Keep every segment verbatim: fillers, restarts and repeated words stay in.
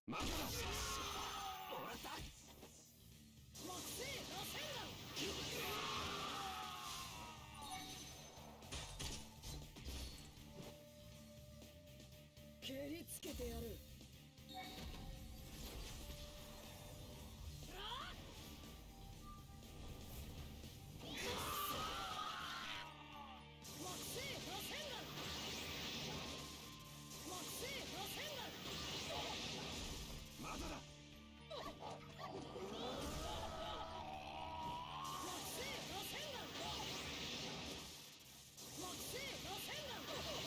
まだだ。もらった。木星螺旋蹴りつけてやる。 木星螺旋丸。木星螺旋丸。まだだ。木星螺旋丸。木星螺旋丸。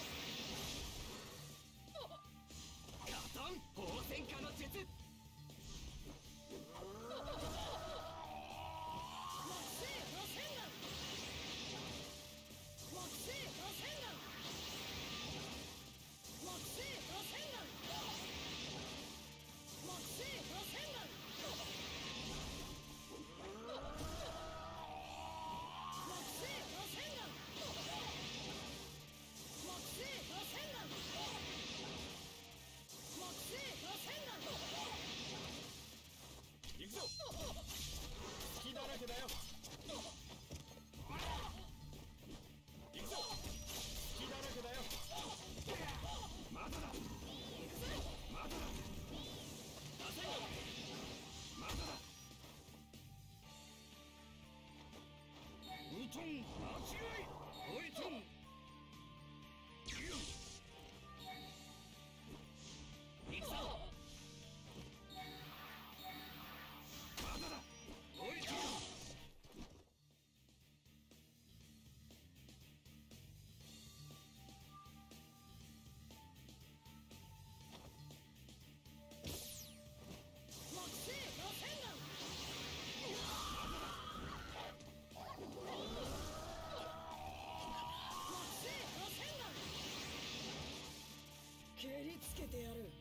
ガトン放線化の術。木星螺旋丸。木星螺旋丸。木星螺旋丸。木星螺旋丸。木星螺旋丸。木星螺旋丸。木星螺旋丸。行くぞ。隙だらけだよ。行くぞ。隙だらけだよ。まだだ。まだだ。出せよ。まだだ。ウトン間違い。オイトン。行くぞ。まだだ。オイトン。木星螺旋丸。 蹴りつけてやる。